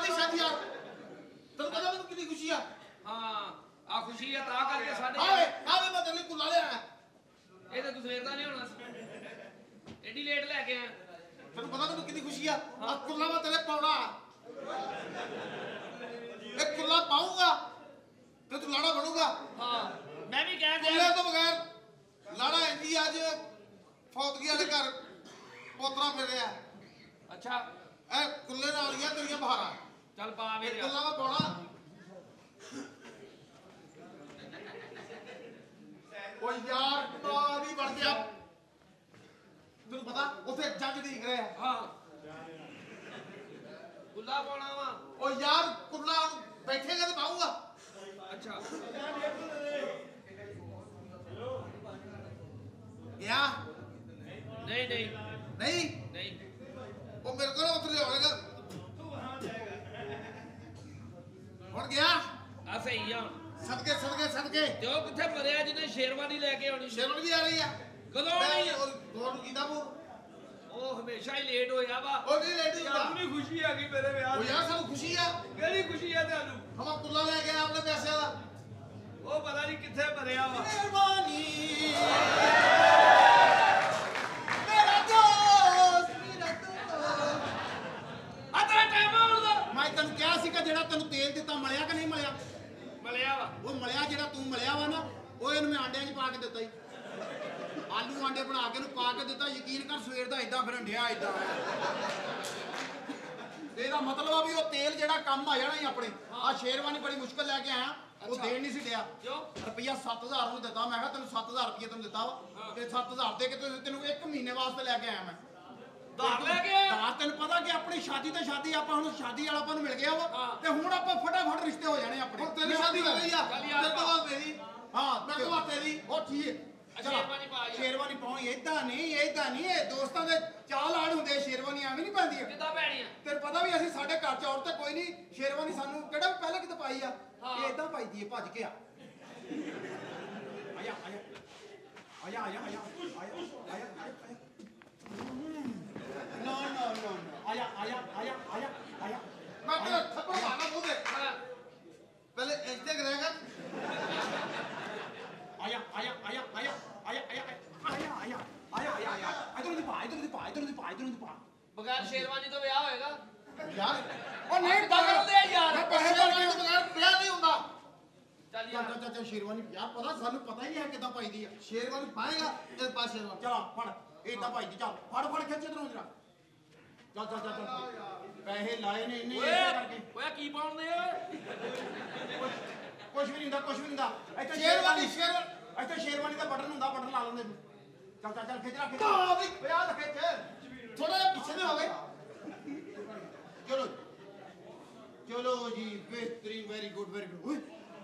ਦੀ ਸ਼ਾਦੀ ਆ ਤੈਨੂੰ ਪਤਾ ਮੈਨੂੰ ਕਿੰਨੀ ਖੁਸ਼ੀ ਆ ਹਾਂ ਆ ਖੁਸ਼ੀ ਆ ਤਾਂ ਕਰਕੇ ਸਾਡੇ ਆਵੇ ਮੈਂ ਤੇਰੇ ਲਈ ਕੁੱਲਾ ਲਿਆ ਇਹ ਤਾਂ ਤੂੰ ਸਵੇਰ ਦਾ ਨਹੀਂ ਹੋਣਾ ਐਡੀ ਲੇਟ ਲੈ ਕੇ ਆਇਆ ਤੈਨੂੰ ਪਤਾ ਮੈਨੂੰ ਕਿੰਨੀ ਖੁਸ਼ੀ ਆ ਆ ਕੁੱਲਾ ਮੈਂ ਤੇਰੇ ਪਾਉਣਾ ਇਹ ਕੁੱਲਾ ਪਾਉਂਗਾ ਤੇ ਤੂੰ ਲਾੜਾ ਬਣੂਗਾ ਹਾਂ ਮੈਂ ਵੀ ਕਹਿ ਕੁੱਲੇ ਤੋਂ ਬਗੈਰ ਲਾੜਾ ਇੰਦੀ ਅੱਜ ਫੌਤਗੀ ਵਾਲੇ ਘਰ ਪੋਤਰਾ ਫਿਰ ਰਿਹਾ ਅੱਛਾ ਇਹ ਕੁੱਲੇ ਨਾਲ ਹੀ ਆ ਤੇਰੀਆਂ ਬਹਾਰਾਂ ਚੱਲ ਪਾ ਮੇਰੇ ਕੁੱਲਾ ਮੈਂ ਪਾਉਣਾ ਉਹ ਯਾਰ ਤਾਂ ਨਹੀਂ ਬਣ ਗਿਆ ਤੈਨੂੰ ਪਤਾ ਉੱਥੇ ਜੱਜ ਦੇਖ ਰਿਹਾ ਹਾਂ ਗੁੱਲਾ ਪਾਉਣਾ ਵਾ ਉਹ ਯਾਰ ਕੁੱਲਾ ਬੈਠੇਗਾ ਤੇ ਪਾਉਂਗਾ ਅੱਛਾ ਯਾ ਨਹੀਂ ਨਹੀਂ ਨਹੀਂ ਨਹੀਂ ਉਹ ਮੇਰੇ ਕੋਲ ਉੱਥੇ ਲਿਆਉਣੇਗਾ ਹੁਣ ਗਿਆ ਆ ਸਹੀ ਆ ਸਦਕੇ ਸਦਕੇ ਸਦਕੇ ਤੇ ਉਹ ਕਿੱਥੇ ਮਰਿਆ ਜਿਹਨੇ ਸ਼ੇਰਵਾਨੀ ਲੈ ਕੇ ਆਉਣੀ ਸ਼ੇਰਵਣ ਵੀ ਆ ਰਹੀ ਆ ਕਦੋਂ ਆਉਣੀ ਆ ਹੋਰ ਕੀਤਾ ਉਹ ਹਮੇਸ਼ਾ ਹੀ ਲੇਟ ਹੋਇਆ ਵਾ ਉਹ ਨਹੀਂ ਲੇਟ ਹੁੰਦਾ ਸਾਨੂੰ ਵੀ ਖੁਸ਼ੀ ਆ ਗਈ ਮੇਰੇ ਵਿਆਹ ਉਹ ਯਾਰ ਸਾਨੂੰ ਖੁਸ਼ੀ ਆ ਕਿਹੜੀ ਖੁਸ਼ੀ ਆ ਤੁਹਾਨੂੰ ਹਮਾ ਕੁੱਲਾ ਲੈ ਕੇ ਆਪਣੇ ਪੈਸਿਆਂ ਦਾ ਉਹ ਪਤਾ ਨਹੀਂ ਕਿੱਥੇ ਮਰਿਆ ਵਾ ਮਿਹਰਬਾਨੀ ਮੇਰਾ ਦੋਸਤ ਆ ਤੇਰਾ ਟਾਈਮ ਆਉਣ ਦਾ ਮੈਂ ਤੈਨੂੰ ਕਿਹਾ ਸੀ ਕਿ ਜਿਹੜਾ ਤੈਨੂੰ ਤੇਲ ਦਿੱਤਾ ਮਲਿਆ ਕਿ ਨਹੀਂ ਮਲਿਆ ਮਲਿਆ ਵਾ ਉਹ ਮਲਿਆ ਜਿਹੜਾ ਤੂੰ ਮਲਿਆ ਵਾ ਨਾ ਉਹ ਇਹਨੂੰ ਮੈਂ ਆਂਡਿਆਂ 'ਚ ਪਾ ਕੇ ਦਿੱਤਾ ਹੀ ਆਲੂ ਆਂਡੇ ਬਣਾ ਕੇ ਇਹਨੂੰ ਪਾ ਕੇ ਦਿੱਤਾ ਯਕੀਨ ਕਰ ਸਵੇਰ ਦਾ ਇਦਾਂ ਫਿਰਨ ਡਿਆ ਇਦਾਂ ਇਹਦਾ ਮਤਲਬ ਆ ਵੀ ਉਹ ਤੇਲ ਜਿਹੜਾ ਕੰਮ ਆ ਜਾਣਾ ਹੀ ਆਪਣੇ ਆ ਸ਼ੇਰਵਾਨੀ ਬੜੀ ਮੁਸ਼ਕਲ ਲੈ ਕੇ ਆਇਆ ਉਹ ਦੇਣ ਨਹੀਂ ਸੀ ਡਿਆ ਕਿਉਂ ਰੁਪਈਆ 7000 ਉਹਨੂੰ ਦਿੱਤਾ ਮੈਂ ਕਿਹਾ ਤੈਨੂੰ 7000 ਰੁਪਈਆ ਤੈਨੂੰ ਦਿੱਤਾ ਵਾ ਤੇ 7000 ਦੇ ਕੇ ਤੈਨੂੰ 1 ਮਹੀਨੇ ਵਾਸਤੇ ਲੈ ਕੇ ਆਇਆ ਮੈਂ ਧਾਰ ਲੈ ਕੇ ਧਾਰ ਤੈਨੂੰ ਪਤਾ ਕਿ ਆਪਣੀ ਸ਼ਾਦੀ ਤੇ ਸ਼ਾਦੀ ਆਪਾਂ ਹੁਣ ਸ਼ਾਦੀ ਵਾਲਾ ਆਪਾਂ ਨੂੰ ਮਿਲ ਗਿਆ ਵਾ ਤੇ ਹੁਣ ਆਪਾਂ ਫਟਾਫਟ ਰਿਸ਼ਤੇ ਹੋ ਜਾਣੇ ਆਪਣੇ ਹੁਣ ਤੇਰੀ ਸ਼ਾਦੀ ਹੋ ਗਈ ਆ ਤੇਰੇ ਤੋਂ ਬਾਅਦ ਮੇਰੀ ਹਾਂ ਮੇਰੇ ਤੋਂ ਬਾਅਦ ਤੇਰੀ ਉਹ ਠੀਕ ਹੈ ਸ਼ੇਰਵਾਨੀ ਪਾ ਜਾ ਸ਼ੇਰਵਾਨੀ ਪਾਉਣੀ ਏਦਾਂ ਨਹੀਂ ਇਹ ਦੋਸਤਾਂ ਦੇ ਚਾਲ ਆੜ ਹੁੰਦੇ ਸ਼ੇਰਵਾਨੀ ਐਵੇਂ ਨਹੀਂ ਪੈਂਦੀ ਕਿੱਦਾਂ ਪੈਣੀ ਆ ਤੈਨੂੰ ਪਤਾ ਵੀ ਅਸੀਂ ਸਾਡੇ ਘਰ ਚ ਔਰਤ ਕੋਈ ਨਹੀਂ ਸ਼ੇਰਵਾਨੀ ਸਾਨੂੰ ਕਿਹੜਾ ਪਹਿਲਾਂ ਕਿਤੇ ਪਾਈ ਆ ਇਹ ਏਦਾਂ ਪਾਈਦੀ ਏ ਭੱਜ ਕੇ ਆ ਆਇਆ ਆਇਆ ਆਇਆ ਆਇਆ ਆਇਆ ਆਇਆ ਆਇਆ No, no, no, no. आया. मैं तेरा थप्पड़ मारना मुंह पे. पहले ऐसे करेगा. आया. इधर पा. बगैर शेरवानी तो ब्याह होएगा. यार. और नहीं पागल दे यार. मैं पैसे वाले तो बगैर ब्याह नहीं होता. चल यार. चल शेरवानी यार पता सानू पता ही है कितना पाई दी है. शेरवानी पाएगा तेरे पास शेरवानी. चल फड़. इतना पाई दी चल. फड़ खिंच इधरों जरा. चल पैसे लाए ने इन्ने करके ओए की पाउंदे ਓਏ ਕੁਝ ਵੀ ਨਹੀਂ ਹੁੰਦਾ ਇੱਥੇ ਸ਼ੇਰਵਾਨੀ ਇੱਥੇ ਸ਼ੇਰਵਾਨੀ ਦਾ ਬਟਨ ਹੁੰਦਾ ਬਟਨ ਲਾ ਲੈਂਦੇ ਚੱਲ ਖਿੱਚ ਰੱਖ ਓਏ ਆ ਤਾਂ ਖਿੱਚ ਥੋੜਾ ਜਿਹਾ ਪਿੱਛੇ ਦੇ ਹੋ ਗਏ ਚਲੋ ਜੀ ਬਿਹਤਰੀਨ ਵੈਰੀ ਗੁੱਡ ਓਏ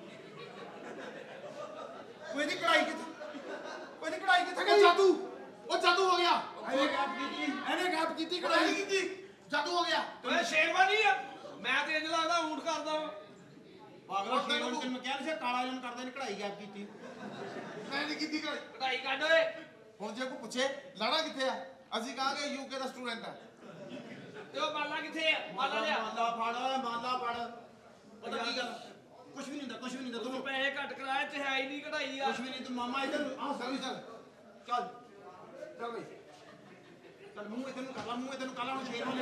ਦੀ ਕਢਾਈ ਕਿੱਥੇ ਗਈ ਜਾਦੂ ਹੋ ਗਿਆ ਇਹਨੇ ਗੈਪ ਕੀਤੀ ਕਢਾਈ ਕੀਤੀ ਜਾਦੂ ਹੋ ਗਿਆ ਓਏ ਸ਼ੇਰਵਾਨੀ ਆ ਮੈਂ ਤੇ ਇੰਜ ਲੱਗਦਾ ਊਂਠ ਕਰਦਾ ਪਾਗਲ ਸ਼ੇਰਵਾਨੀ ਤੈਨੂੰ ਕਿਹਾ ਸੀ ਕਾਲਾ ਇਲਮ ਕਰਦੇ ਨੇ ਕਢਾਈ ਗੈਪ ਕੀਤੀ ਮੈਂ ਨਹੀਂ ਕੀਤੀ ਕਢਾਈ ਕੱਢ ਓਏ ਹੁਣ ਜੇ ਕੋਈ ਪੁੱਛੇ ਲਾੜਾ ਕਿੱਥੇ ਆ ਅਸੀਂ ਕਹਾਂਗੇ ਯੂਕੇ ਦਾ ਸਟੂਡੈਂਟ ਆ ਤੇ ਉਹ ਮਾਲਾ ਕਿੱਥੇ ਆ ਮਾਲਾ ਲਿਆ ਮਾਲਾ ਫੜ ਪਤਾ ਕੀ ਗੱਲ ਕੁਝ ਵੀ ਨਹੀਂ ਹੁੰਦਾ ਤੂੰ ਪੈਸੇ ਘੱਟ ਕਰਾਇਆ ਤੇ ਹੈ ਹੀ ਨਹੀਂ ਕਢਾਈ ਆ ਕੁਝ ਵੀ ਨਹੀਂ ਤੂੰ ਮਾਮਾ ਇੱਧਰ ਆ ਚੱਲ ਬਈ ਚੱਲ ਮੂੰਹ ਇਧਰ ਨੂੰ ਕਰ ਲਾ ਹੁਣ ਸ਼ੇਰਵਾਨੀ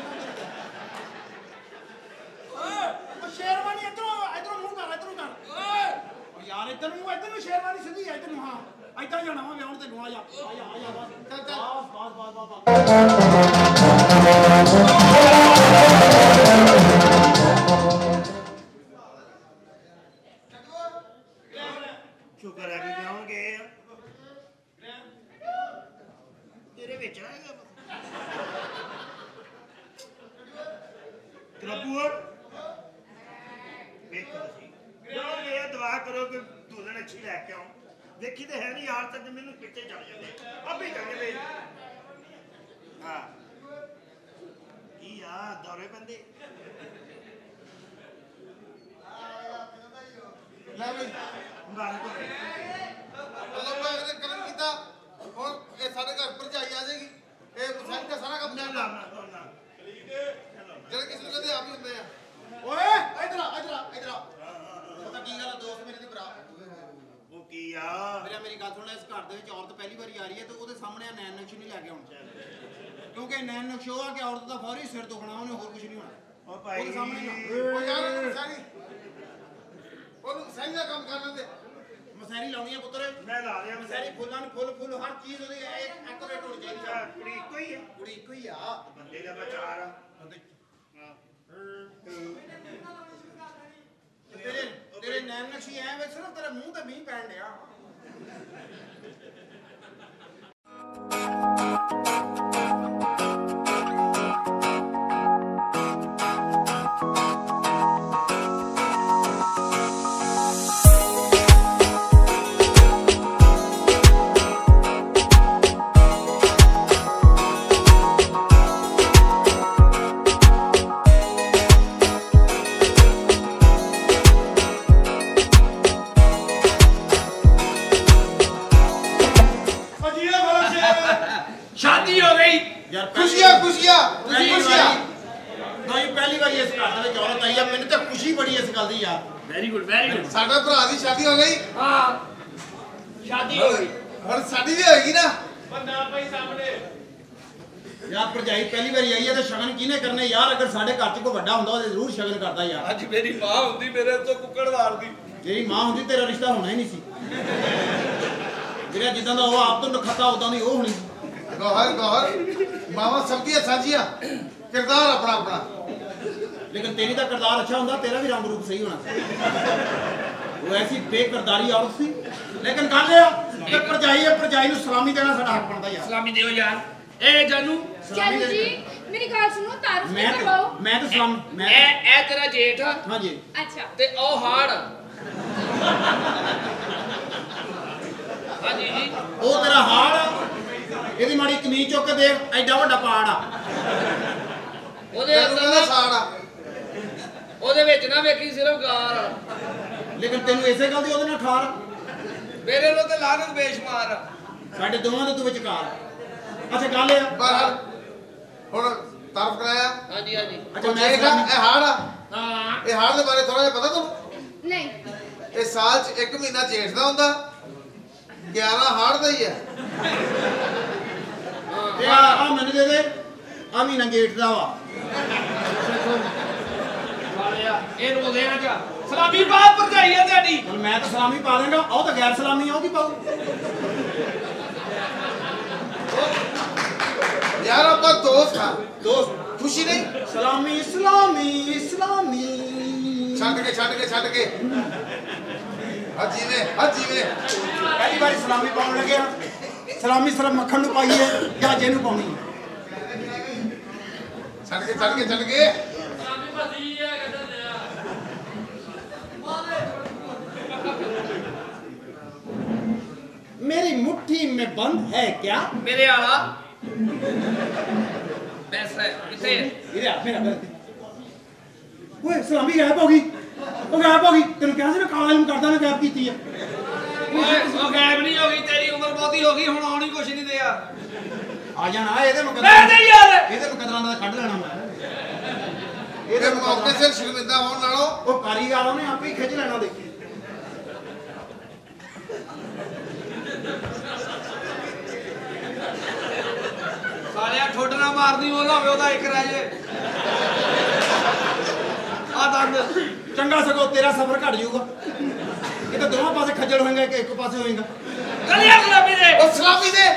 ਓਏ ਉਹ ਸ਼ੇਰਵਾਨੀ ਇਧਰੋਂ ਮੂੰਹ ਕਰ ਓਏ ਉਹ ਯਾਰ ਇਧਰ ਨੂੰ ਸ਼ੇਰਵਾਨੀ ਸਿੱਧੀ ਇਧਰ ਨੂੰ ਹਾਂ ਇੱਦਾਂ ਜਾਣਾ ਵਾ ਵਿਆਹਣ ਤੈਨੂੰ ਆ ਜਾ ਬਸ ਚੱਲ ਸ਼ੁਕਰ ਹੈ ਕਿ ਵਿਆਹਣ ਗਏ ਆ ਤੇਰੇ ਵਿੱਚ ਆਏਗਾ ਰੱਬੂ ਵੇਖੋ ਤੁਸੀਂ ਜਦੋਂ ਇਹ ਦੁਆ ਕਰੋ ਕਿ ਦੁਲਹਨ ਅੱਛੀ ਲੈ ਕੇ ਆਉਂ ਦੇਖੀ ਤੇ ਹੈ ਨਹੀਂ ਯਾਰ ਤੱਕ ਮੈਨੂੰ ਪਿੱਛੇ ਚੜ ਜਾਂਦੇ ਆਪੇ ਚੱਲ ਜਾਂਦੇ ਹਾਂ ਕੀ ਆ ਦੌਰੇ ਬੰਦੇ ਲੈ ਬਈ ਮੁਬਾਰਕ ਹੋਵੇ ਚਲੋ ਮੈਂ ਇਹਨੇ ਕਰਮ ਕੀਤਾ ਹੁਣ ਇਹ ਸਾਡੇ ਘਰ ਭਰਜਾਈ ਆ ਜਾਏਗੀ ਇਹ ਮੁਸਾਇਦ ਦਾ ਸਾਰਾ ਕੰਮ ਨਾ ਚੱਲਦਾ ਜਿਹੜੇ ਕਿਸੇ ਨੂੰ ਕਦੇ ਆਪ ਹੀ ਹੁੰਦੇ ਆ ਉਹ ਸਾਹਮਣੇ ਨੈਣ ਨਕਸ਼ ਨਹੀਂ ਲੈ ਕੇ ਆਉਣਾ ਕਿਉਂਕਿ ਨੈਣ ਨਕਸ਼ ਉਹ ਆ ਕਿ ਔਰਤ ਦਾ ਫੌਰੀ ਸਿਰ ਦੁਖਣਾ ਉਹਨੇ ਹੋਰ ਕੁਝ ਨਹੀਂ ਹੋਣਾ ਉਹ ਭਾਈ ਉਹਦੇ ਸਾਹਮਣੇ ਨਾ ਉਹ ਯਾਰ ਸਾਰੀ ਉਹਨੂੰ ਸਹੀ ਦਾ ਕੰਮ ਕਰ ਲੈਂਦੇ ਮਸੈਰੀ ਲਾਉਣੀ ਹੈ ਪੁੱਤਰ ਮੈਂ ਲਾ ਰਿਹਾ ਮਸੈਰੀ ਫੁੱਲਾਂ ਨੂੰ ਫੁੱਲ ਹਰ ਚੀਜ਼ ਉਹਦੀ ਐਕੂਰੇਟ ਹੋਣੀ ਚਾਹੀਦੀ ਆ ਕੁੜੀ ਇੱਕੋ ਹੀ ਹੈ ਕੁੜੀ ਇੱਕੋ ਹੀ ਆ ਬੰਦੇ ਦਾ ਵਿਚਾਰ ਆ ਤੇਰੇ ਨੈਣ ਨਕਸ਼ੀ ਐ ਵੇ ਸਿਰਫ ਤੇਰੇ ਮੂੰਹ ਤੇ ਮੀਂਹ ਪੈਣ ਡਿਆ शादी हो गई ਯਾਰ ਖੁਸ਼ੀਆਂ ਖੁਸ਼ੀਆਂ ਪਹਿਲੀ ਖੁਸ਼ੀਆਂ ਵਾਰੀ ਪਹਿਲੀ ਵਾਰੀ ਇਸ ਘਰ ਦੇ ਵਿੱਚ ਔਰਤ ਆਈ ਆ ਮੈਨੂੰ ਤਾਂ ਖੁਸ਼ੀ ਬੜੀ ਇਸ ਗੱਲ ਦੀ ਯਾਰ वेरी गुड वेरी गुड ਸਾਡਾ ਭਰਾ ਦੀ ਸ਼ਾਦੀ ਹੋ ਗਈ हाँ शादी हो गई ਹੁਣ ਸਾਡੀ ਵੀ ਹੋਏਗੀ ਨਾ ਯਾਰ ਭਰਜਾਈ ਪਹਿਲੀ ਵਾਰੀ ਆਈ ਹੈ ਤੇ ਸ਼ਗਨ ਕਿਹਨੇ ਕਰਨੇ ਯਾਰ ਅਗਰ ਸਾਡੇ ਘਰ 'ਚ ਕੋਈ ਵੱਡਾ ਹੁੰਦਾ ਉਹਦੇ ਜ਼ਰੂਰ ਸ਼ਗਨ ਕਰਦਾ ਯਾਰ ਅੱਜ ਮੇਰੀ ਮਾਂ ਹੁੰਦੀ ਮੇਰੇ ਤੋਂ ਕੁੱਕੜ ਵਾਰਦੀ ਤੇਰੀ ਮਾਂ ਹੁੰਦੀ ਤੇਰਾ ਰਿਸ਼ਤਾ ਹੋਣਾ ਹੀ ਨਹੀਂ ਸੀ ਜਿਹੜਾ ਜਿੱਦਾਂ ਦਾ ਉਹ ਆਪ ਤੋਂ ਨਖੱਤਾ ਉਦਾਂ ਦੀ ਉਹ ਹੋਣੀ ਗੌਹਰ ਗੌਹਰ ਮਾਵਾ ਸਭ ਦੀਆਂ ਸਾਂਝੀਆਂ ਕਿਰਦਾਰ ਆਪਣਾ ਆਪਣਾ ਲੇਕਿਨ ਤੇਰੀ ਦਾ ਕਿਰਦਾਰ ਅੱਛਾ ਹੁੰਦਾ ਤੇਰਾ ਵੀ ਰੰਗ ਰੂਪ ਸਹੀ ਹੋਣਾ ਸੀ ਉਹ ਐਸੀ ਬੇਕਿਰਦਾਰੀ ਔਰਤ ਸੀ ਲੇਕਿਨ ਗੱਲ ਇਹ ਆ ਕਿ ਭਰਜਾਈ ਨੂੰ ਸਲਾਮੀ ਦੇਣਾ ਸਾਡਾ ਹੱਕ ਬਣਦਾ ਯਾਰ सलामी दियो यार ए जानू ਸਲਾਮੀ चलो ਦੇ जी मेरी गल सुनो तारुफ ਮੈਂ नहीं करवाओ ਮੈਂ ਤਾਂ ਸਲਾਮ ਮੈਂ ए तेरा जेठ ਹਾਂਜੀ अच्छा ते ओ हाड़ हाँ जी जी ਉਹ ਤੇਰਾ ਹਾਲ ਆ ਇਹਦੀ ਮਾੜੀ ਕਮੀਜ਼ ਚੁੱਕ ਕੇ ਦੇਖ ਐਡਾ ਵੱਡਾ ਪਾੜ ਆ ਉਹਦੇ ਤੈਨੂੰ ਕਹਿੰਦਾ ਅੰਦਰ ਸਾੜ ਆ ਉਹਦੇ ਵਿੱਚ ਨਾ ਵੇਖੀ ਸਿਰਫ ਗਾਰ ਲੇਕਿਨ ਤੈਨੂੰ ਇਸੇ ਗੱਲ ਦੀ ਉਹਦੇ ਨਾਲ ਠਾਰ ਮੇਰੇ ਲੋ ਤੇ ਲਾਨਤ ਬੇਸ਼ੁਮਾਰ ਸਾਡੇ ਦੋਵਾਂ ਦੇ ਤੂੰ ਵਿਚਕਾਰ ਅੱਛਾ ਗੱਲ ਇਹ ਆ ਬਹਰ ਹੁਣ ਤਾਰਫ ਕਰਾਇਆ हाँ जी हाँ जी ਅੱਛਾ ਉਹ ਮੈਂ ਜੇਗਾ ਸਲਾਮੀ- ਇਹ ਹਾੜ ਆ हाँ ਇਹ ਹਾੜ ਦੇ ਬਾਰੇ ਥੋੜਾ ਜਿਹਾ ਪਤਾ ਤੁਹਾਨੂੰ नहीं ਇਹ ਸਾਲ 'ਚ ਇੱਕ ਮਹੀਨਾ ਜੇਠ ਦਾ ਹੁੰਦਾ 11 ਹਾੜ ਦਾ ਹੀ ਹੈ ਇਹ ਆ ਮੈਨੂੰ ਦੇ ਦੇ ਆ ਵੀ ਨੰਗੇਟ ਦਾ ਵਾ वालिया ए रोदे ना जा सलामी बात पर जाइए तेरी ਹੁਣ ਮੈਂ ਤਾਂ ਸਲਾਮੀ ਪਾ ਦਾਂਗਾ ਉਹ ਤਾਂ ਗੈਰ ਸਲਾਮੀ ਆ ਉਹ ਕੀ ਪਾਉ ਯਾਰ ਆਪਾਂ ਦੋਸਤ ਹਾਂ ਦੋਸਤ ਖੁਸ਼ੀ ਨਹੀਂ ਸਲਾਮੀ ਇਸਲਾਮੀ ਛੱਡ ਕੇ ਹੱਜੀ ਨੇ ਪਹਿਲੀ ਵਾਰੀ ਸਲਾਮੀ ਪਾਉਣ ਲੱਗਿਆ ਸਲਾਮੀ ਸਿਰਫ ਮੱਖਣ ਨੂੰ ਪਾਈਏ ਜਾਂ ਜਿਹਨੂੰ ਪਾਉਣੀ ਹੈ ਛੱਡ ਕੇ मेरी मुट्ठी में बंद है क्या मेरे आला पैसा किसे इधर आ मेरा ओए सलामी गायब हो गई ਉਹ ਗਾਇਬ ਹੋ ਗਈ ਤੈਨੂੰ ਕਿਹਾ ਸੀ ਨਾ ਕਾਲਾ ਇਲਮ ਕਰਦਾ ਨਾ ਗਾਇਬ ਕੀਤੀ ਹੈ ਉਹ ਗਾਇਬ ਨਹੀਂ ਹੋ ਗਈ ਤੇਰੀ ਉਮਰ ਬਹੁਤੀ ਹੋ ਗਈ ਹੁਣ ਆਉਣੀ ਕੁਛ ਨਹੀਂ ਦਿਆ ਆ ਜਾਣਾ ਇਹਦੇ ਲੈ ਮੁਕੱਦਰਾਂ ਦੇ ਯਾਰ ਇਹਦੇ ਮੁਕੱਦਰਾਂ ਦਾ ਕੱਢ ਲੈਣਾ ਮੈਂ ਇਹਦੇ ਮੌਕੇ ਸਿਰ ਸ਼ਰਮਿੰਦਾ ਹੋਣ ਨਾਲੋਂ ਉਹ ਕਾਰੀਗਰ ਉਹਨੇ ਆਪੇ ਹੀ ਖਿੱਚ ਲੈਣਾ ਦੇਖੀ ਸਾਲਿਆ ਠੋਡ ਨਾ ਮਾਰਦੀ ਉਹ ਨਾ ਹੋਵੇ ਉਹਦਾ ਇੱਕ ਰਹਿ ਜੇ ਆ ਦੰਦ ਚੰਗਾ ਸਗੋਂ ਤੇਰਾ ਸਫ਼ਰ ਘਟ ਜਾਊਗਾ ਇਹ ਤਾਂ ਦੋਵਾਂ ਪਾਸੇ ਖੱਜਲ ਹੋਏਗਾ ਕਿ ਇੱਕ ਪਾਸੇ ਹੋਏਗਾ ਚੱਲ ਯਾਰ ਗੁਲਾਬੀ ਦੇ ਉਹ ਸਲਾਮੀ ਦੇ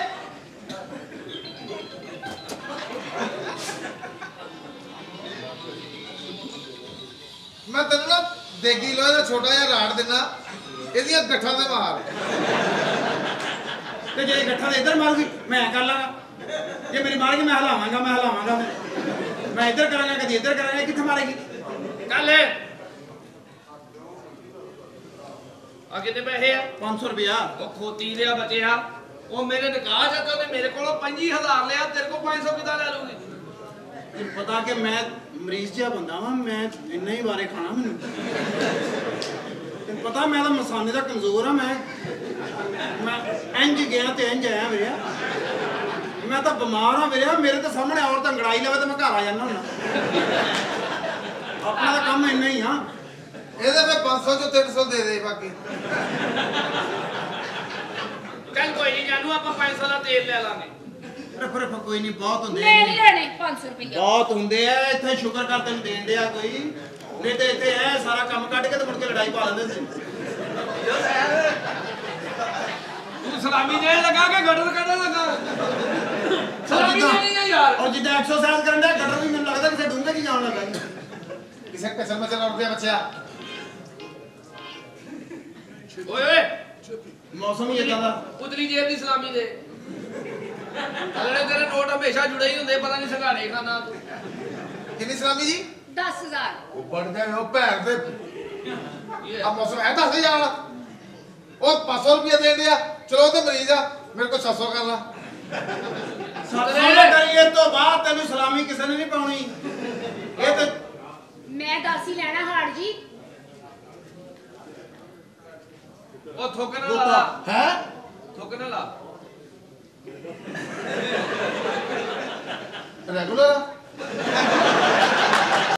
ਮੈਂ ਤੈਨੂੰ ਨਾ ਦੇਗੀ ਲੋਹੇ ਦਾ ਛੋਟਾ ਜਿਹਾ ਰਾੜ ਦਿੰਨਾ ਇਹਦੀਆਂ ਗੱਠਾਂ ਤੇ ਮਾਰ ਤੇ ਜੇ ਗੱਠਾਂ ਦੇ ਇੱਧਰ ਮਾਰੂਗੀ ਮੈਂ ਕਰ ਲਾਂਗਾ ਜੇ ਮੇਰੀ ਮਾਰੇਗੀ ਮੈਂ ਹਿਲਾਵਾਂਗਾ ਮੈਂ ਇੱਧਰ ਕਰਾਂਗਾ ਕਦੀ ਇੱਧਰ ਕਰਾਂਗਾ ਇਹ ਕਿੱਥੇ ਮਾਰੇਗੀ ਕੱਲ ਆ ਕਿੰਨੇ ਪੈਸੇ ਆ 500 ਰੁਪਇਆ ਉਹ ਖੋਤੀ ਲਿਆ ਬਚਿਆ ਉਹ ਮੇਰੇ ਨਿਕਾਹ ਚ ਤੇ ਉਹਨੇ ਮੇਰੇ ਕੋਲੋਂ 25000 ਲਿਆ ਤੇਰੇ ਕੋਲ 500 ਕਿਦਾਂ ਲੈ ਲੂਗੀ ਤੈਨੂੰ ਪਤਾ ਕਿ ਮੈਂ ਮਰੀਜ਼ ਜਿਹਾ ਬੰਦਾ ਵਾਂ ਮੈਂ ਇੰਨਾ ਹੀ ਵਾਰੇ ਖਾਣਾ ਮੈਨੂੰ ਤੈਨੂੰ ਪਤਾ ਮੈਂ ਤਾਂ ਮਸਾਨੇ ਦਾ ਕਮਜ਼ੋਰ ਆ ਮੈਂ ਇੰਜ ਗਿਆ ਤੇ ਇੰਜ ਆਇਆ ਵੀਰਿਆ ਮੈਂ ਤਾਂ ਬਿਮਾਰ ਆ ਵੀਰਿਆ ਮੇਰੇ ਤਾਂ ਸਾਹਮਣੇ ਔਰਤ ਅੰਗੜਾਈ ਲਵੇ ਤੇ ਮੈਂ ਘਰ ਆ ਜਾਂਦਾ ਹੁੰਦਾ ਆਪਣਾ ਤਾਂ ਕੰਮ ਇੰਨਾ ਹੀ ਆ ਇਹਦੇ ਫਿਰ 500 ਚੋਂ 300 ਦੇ ਦੇ ਬਾਕੀ ਚੱਲ ਕੋਈ ਨਹੀਂ ਜਾਨੂ ਆਪਾਂ 500 ਦਾ ਤੇਲ ਲੈ ਲਾਂਗੇ ਰਫ ਕੋਈ ਨਹੀਂ ਬਹੁਤ ਹੁੰਦੇ ਮੈਂ ਨਹੀਂ ਲੈਣੇ 500 ਰੁਪਏ ਬਹੁਤ ਹੁੰਦੇ ਆ ਇੱਥੇ ਸ਼ੁਕਰ ਕਰ ਤੈਨੂੰ ਦੇਣ ਡਿਆ ਕੋਈ ਨਹੀਂ ਤੇ ਇੱਥੇ ਐ ਸਾਰਾ ਕੰਮ ਕੱਢ ਕੇ ਤੇ ਮੁੜ ਕੇ ਲੜਾਈ ਪਾ ਲੈਂਦੇ ਸੀ ਤੂੰ ਸਲਾਮੀ ਦੇਣ ਲੱਗਾ ਕਿ ਗਟਰ ਕੱਢਣ ਲੱਗਾ ਸਲਾਮੀ ਦੇਣੀ ਆ ਯਾਰ ਔਰ ਜਿੱਦਾਂ ਐਕਸਰਸਾਈਜ਼ ਕਰਨ ਦਾ ਗਟਰ ਵੀ ਮੈਨੂੰ ਲੱਗਦਾ ਕਿਸੇ ਡੂੰਘੇ 'ਚ ਜਾਣ ਲੱਗਾ ਕਿਸੇ ਕਸਰ ਮਚਲ ਉੱਠ ਗਿਆ ਬੱਚਾ ਓਏ ਓਏ ਮੌਸਮ ਹੀ ਇਦਾਂ ਦਾ ਉਤਲੀ ਜੇਬ ਦੀ ਸਲਾਮੀ ਦੇ ਅਗਲੇ ਤੇਰੇ ਨੋਟ ਹਮੇਸ਼ਾ ਜੁੜੇ ਹੀ ਹੁੰਦੇ ਪਤਾ ਨਹੀਂ ਸੰਘਾੜੇ ਖਾਣਾ ਤੂੰ ਕਿੰਨੀ ਸਲਾਮੀ ਜੀ 10000 ਉਹ ਬੜ ਗਏ ਉਹ ਭੈਣ ਦੇ ਆ ਮੌਸਮ ਹੈ 10000 ਉਹ 500 ਰੁਪਏ ਦੇਣ ਦਿਆ ਚਲੋ ਤੇ ਮਰੀਜ਼ ਆ ਮੇਰੇ ਕੋਲ 700 ਕਰ ਲਾ ਸਾਡਾ ਕਰੀਏ ਤੋਂ ਬਾਅਦ ਤੈਨੂੰ ਸਲਾਮੀ ਕਿਸੇ ਨੇ ਨਹੀਂ ਪਾਉਣੀ ਇਹ ਤੇ ਮੈਂ 10 ਹੀ ਲੈਣਾ ਹਾੜ ਜੀ ਉਹ ਥੁੱਕ ਨਾ ਲਾ ਹੈ ਥੁੱਕ ਨਾ ਲਾ